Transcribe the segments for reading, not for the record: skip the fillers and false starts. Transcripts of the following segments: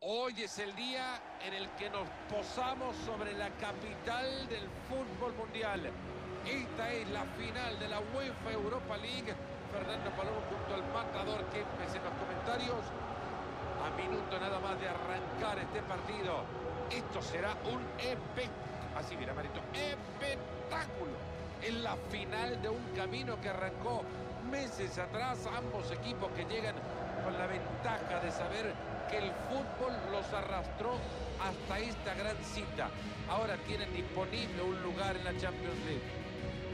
Hoy es el día en el que nos posamos sobre la capital del fútbol mundial. Esta es la final de la UEFA Europa League. Fernando Palomo junto al matador Kempes en los comentarios. A minuto nada más de arrancar este partido. Esto será un así mira, Marito, espectáculo. En la final de un camino que arrancó meses atrás. Ambos equipos que llegan con la ventaja de saber que el fútbol los arrastró hasta esta gran cita. Ahora tienen disponible un lugar en la Champions League.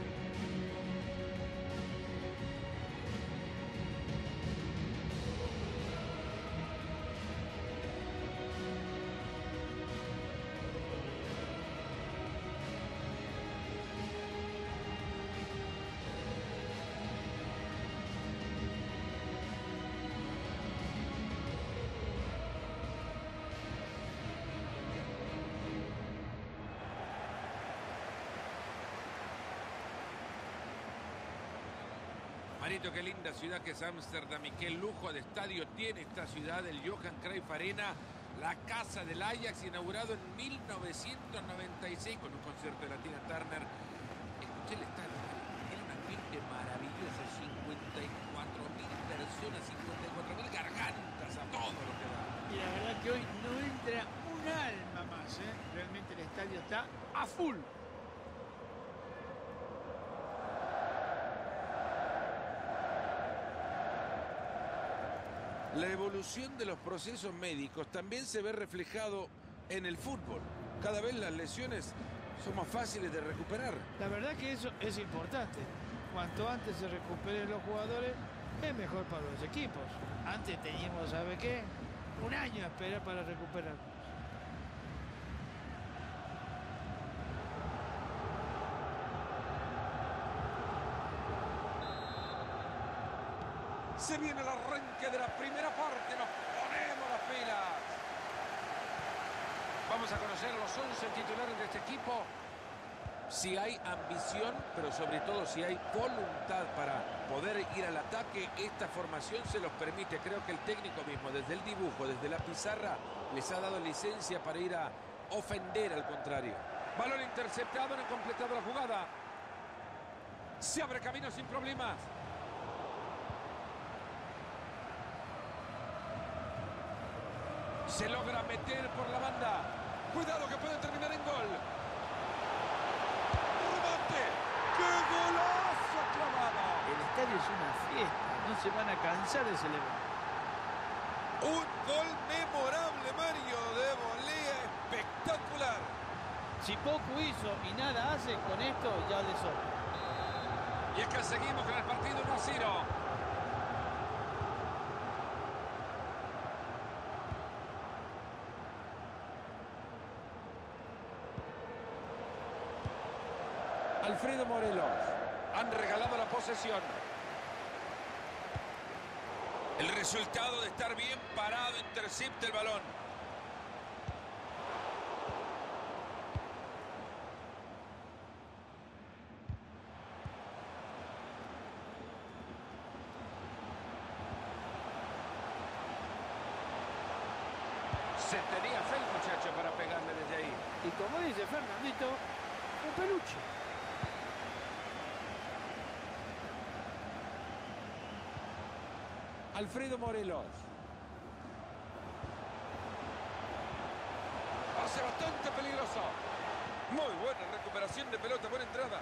Marito, qué linda ciudad que es Ámsterdam y qué lujo de estadio tiene esta ciudad, el Johan Cruyff Arena, la casa del Ajax, inaugurado en 1996 con un concierto de la Tina Turner. Escuché el estadio, tiene un ambiente maravilloso, 54.000 personas, 54.000 gargantas, a todo lo que da. Y la verdad que hoy no entra un alma más, ¿eh? Realmente el estadio está a full. La evolución de los procesos médicos también se ve reflejado en el fútbol. Cada vez las lesiones son más fáciles de recuperar. La verdad que eso es importante. Cuanto antes se recuperen los jugadores, es mejor para los equipos. Antes teníamos, ¿sabe qué? Un año a esperar para recuperar. Se viene el arranque de la primera parte, nos ponemos las pilas. Vamos a conocer los 11 titulares de este equipo. Si hay ambición, pero sobre todo si hay voluntad para poder ir al ataque, esta formación se los permite. Creo que el técnico mismo, desde el dibujo, desde la pizarra, les ha dado licencia para ir a ofender al contrario. Balón interceptado, no han completado la jugada. Se abre camino sin problemas. Se logra meter por la banda. Cuidado que puede terminar en gol. ¡Remate! ¡Qué golazo clavado! El estadio es una fiesta. No se van a cansar de celebrar. Un gol memorable, Mario, de volea espectacular. Si poco hizo y nada hace, con esto ya le sobra. Y es que seguimos con el partido 1-0. Alfredo Morelos. Han regalado la posesión. El resultado de estar bien parado intercepta el balón. Se tenía fe el muchacho para pegarle desde ahí. Y como dice Fernandito, un peluche. Alfredo Morelos. Pase bastante peligroso. Muy buena recuperación de pelota, buena entrada.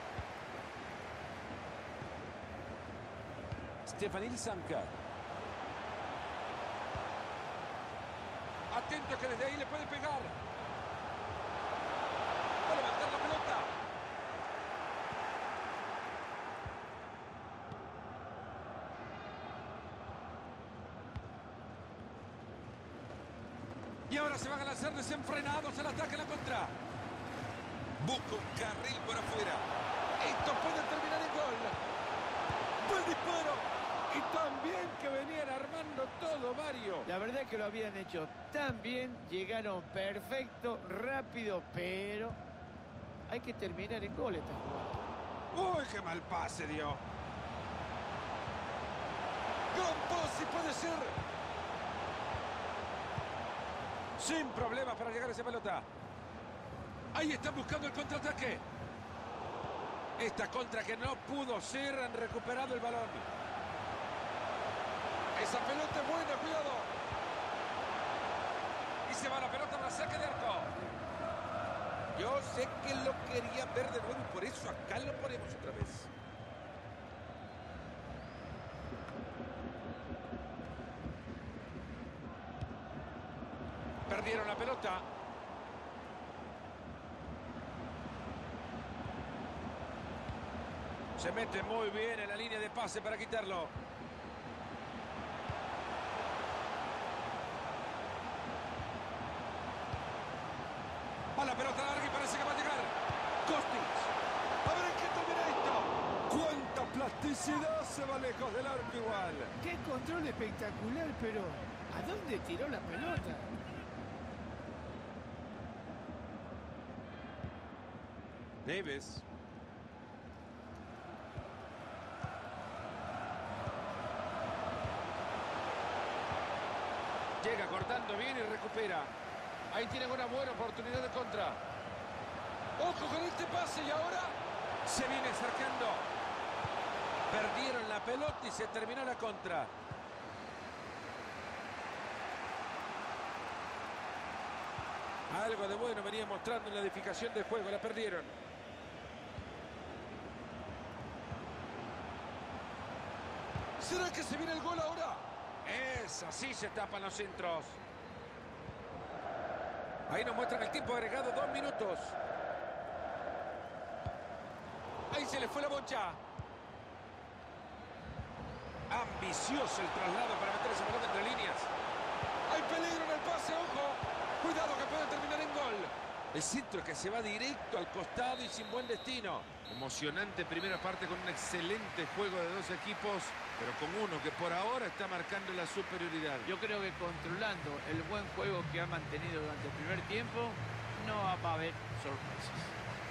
Stefanil Sanka. Atento que desde ahí le puede pegar. Va a levantar la pelota. Y ahora se van a lanzar desenfrenados al ataque, la contra. Busca un carril por afuera. Esto puede terminar en gol. Buen disparo. Y también que venían armando todo, Mario. La verdad es que lo habían hecho tan bien. Llegaron perfecto, rápido, pero hay que terminar en gol esta jugada. Uy, qué mal pase dio. Gran pase puede ser. Sin problemas para llegar a esa pelota. Ahí están buscando el contraataque. Esta contra que no pudo ser, han recuperado el balón. Esa pelota es buena, cuidado. Y se va la pelota para saque de arco. Yo sé que lo quería ver de nuevo y por eso acá lo ponemos otra vez. Perdieron la pelota. Se mete muy bien en la línea de pase para quitarlo. A la pelota larga y parece que va a llegar. Kostic. A ver en qué termina esto. ¡Cuánta plasticidad! Se va lejos del arco igual. Qué control espectacular, pero ¿a dónde tiró la pelota? Davis. Llega cortando bien y recupera. Ahí tienen una buena oportunidad de contra. ¡Ojo con este pase! Y ahora se viene acercando. Perdieron la pelota y se terminó la contra. Algo de bueno venía mostrando en la edificación de juego. La perdieron. ¿Será que se viene el gol ahora? Es así, se tapan los centros. Ahí nos muestran el tiempo agregado, 2 minutos. Ahí se le fue la bocha. Ambicioso el traslado para meter ese balón entre líneas. Hay peligro en el pase, ojo. Cuidado que puede terminar en gol. El centro que se va directo al costado y sin buen destino. Emocionante primera parte con un excelente juego de dos equipos, pero con uno que por ahora está marcando la superioridad. Yo creo que controlando el buen juego que ha mantenido durante el primer tiempo, no va a haber sorpresas.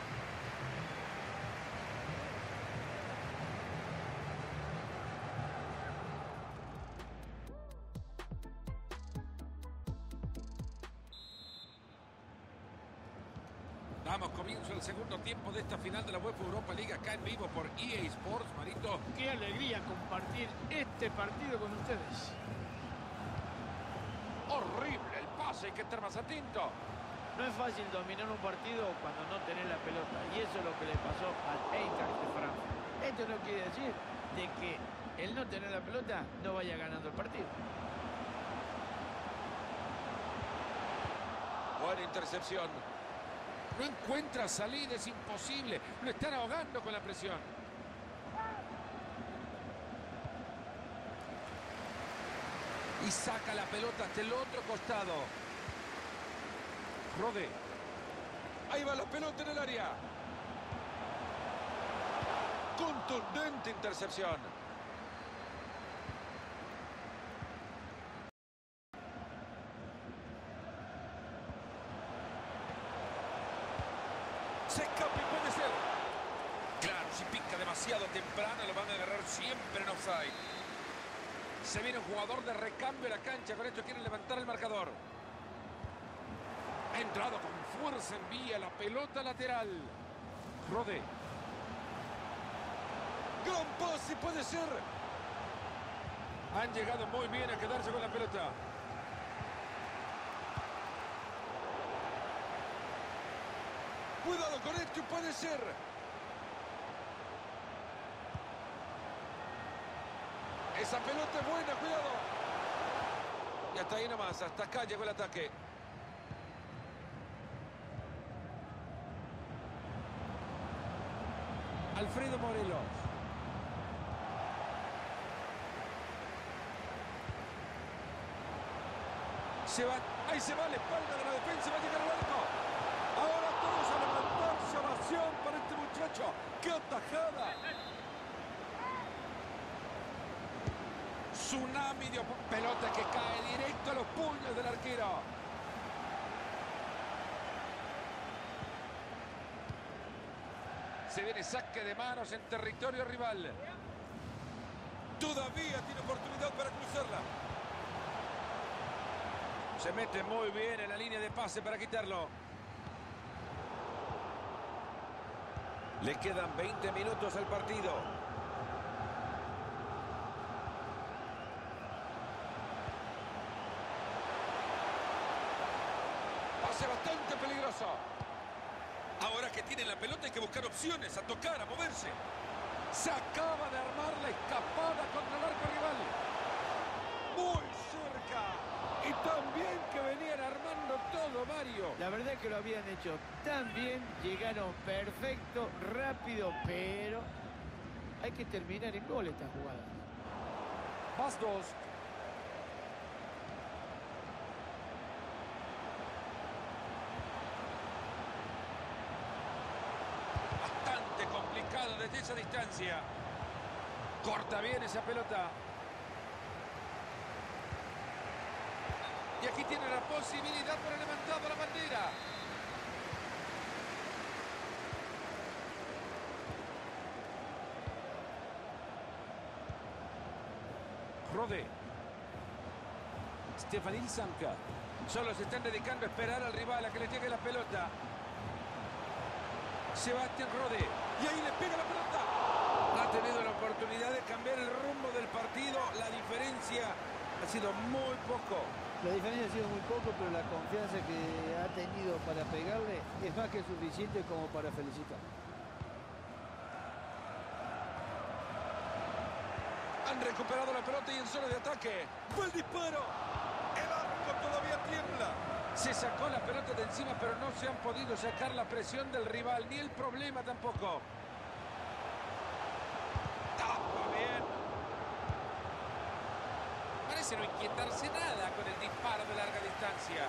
Damos comienzo al segundo tiempo de esta final de la UEFA Europa League acá en vivo por EA Sports, Marito. Qué alegría compartir este partido con ustedes. Horrible el pase, hay que estar más atento. No es fácil dominar un partido cuando no tenés la pelota, y eso es lo que le pasó al Eintracht de Frankfurt. Esto no quiere decir de que el no tener la pelota no vaya ganando el partido. Buena intercepción. No encuentra salida, es imposible. Lo están ahogando con la presión. Y saca la pelota hasta el otro costado. Rode. Ahí va la pelota en el área. Contundente intercepción. Se escapa y puede ser. Claro, si pica demasiado temprano lo van a agarrar siempre en offside. Se viene un jugador de recambio a la cancha. Con esto quieren levantar el marcador. Ha entrado con fuerza en vía la pelota lateral. Rode. Gran pase, puede ser. Han llegado muy bien a quedarse con la pelota. Cuidado con esto, puede ser. Esa pelota es buena, cuidado. Y hasta ahí nomás, hasta acá llegó el ataque. Alfredo Morelos. Ahí se va a la espalda de la defensa, va a llegar al arco. Ahora todos a levantarse, ovación para este muchacho. ¡Qué atajada! Tsunami de pelota que cae directo a los puños del arquero. Se viene saque de manos en territorio rival. Todavía tiene oportunidad para cruzarla. Se Se mete muy bien en la línea de pase para quitarlo. Le quedan 20 minutos al partido. Pase bastante peligroso. Ahora que tienen la pelota hay que buscar opciones, a tocar, a moverse. Se acaba de armar la escapada contra el arco rival. Muy cerca. Y también que venían armando todo, Mario. La verdad es que lo habían hecho tan bien, llegaron perfecto, rápido, pero hay que terminar en gol esta jugada. Bastos. Bastante complicado desde esa distancia. Corta bien esa pelota. Y aquí tiene la posibilidad por el levantado la bandera. Rode. Stefanil Sanka. Solo se están dedicando a esperar al rival a que le llegue la pelota. Sebastián Rode. Y ahí le pega la pelota. Ha tenido la oportunidad de cambiar el rumbo del partido. La diferencia ha sido muy poco. La diferencia ha sido muy poco, pero la confianza que ha tenido para pegarle es más que suficiente como para felicitar. Han recuperado la pelota y en zona de ataque. ¡Fue el disparo! El arco todavía tiembla. Se sacó la pelota de encima, pero no se han podido sacar la presión del rival, ni el problema tampoco. ¡Tapa bien! Parece no inquietarse nada con el disparo de larga distancia.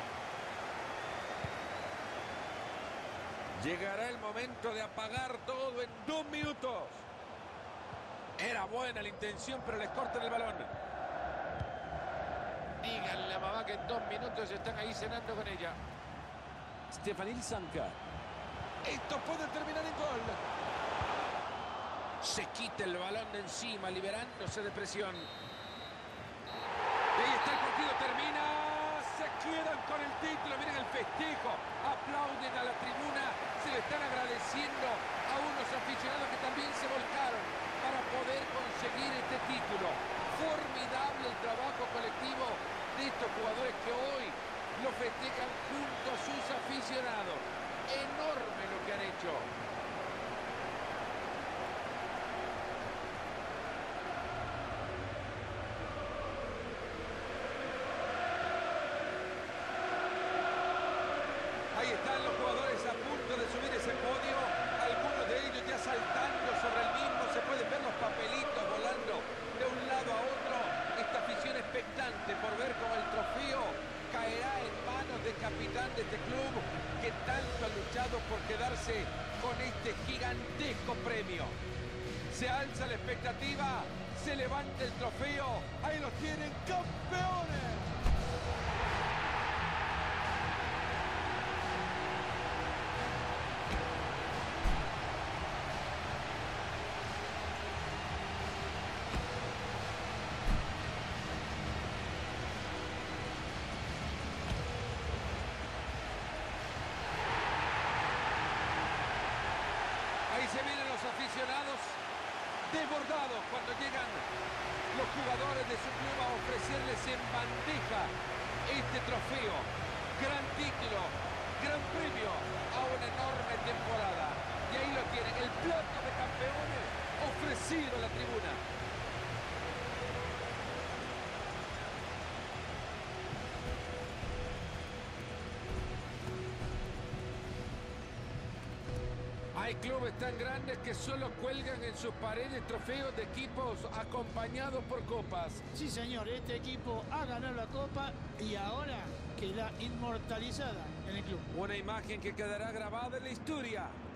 Llegará el momento de apagar todo en 2 minutos. Era buena la intención, pero les cortan el balón. Díganle a mamá que en 2 minutos están ahí cenando con ella. Stefanil Sanka. Esto puede terminar en gol. Se quita el balón de encima, liberándose de presión. Y ahí está el partido, termina. Se quedan con el título. Miren el festejo. Aplauden a la tribuna. Se le están agradeciendo a unos aficionados que también se volcaron para poder conseguir este título. Formidable el trabajo colectivo de estos jugadores que hoy lo festejan junto a sus aficionados. Enorme lo que han hecho. Ahí están los jugadores a punto de subir ese podio. Algunos de ellos ya saltando sobre el mismo. Se pueden ver los papelitos volando de un lado a otro. Esta afición expectante por ver cómo el trofeo caerá en manos del capitán de este club que tanto ha luchado por quedarse con este gigantesco premio. Se alza la expectativa, se levanta el trofeo. Ahí los tienen, campeones. Ahí se vienen los aficionados desbordados cuando llegan los jugadores de su club a ofrecerles en bandeja este trofeo. Gran título, gran premio a una enorme temporada. Y ahí lo tienen, el plato de campeones ofrecido a la tribuna. Hay clubes tan grandes que solo cuelgan en sus paredes trofeos de equipos acompañados por copas. Sí, señor, este equipo ha ganado la Copa y ahora queda inmortalizada en el club. Una imagen que quedará grabada en la historia.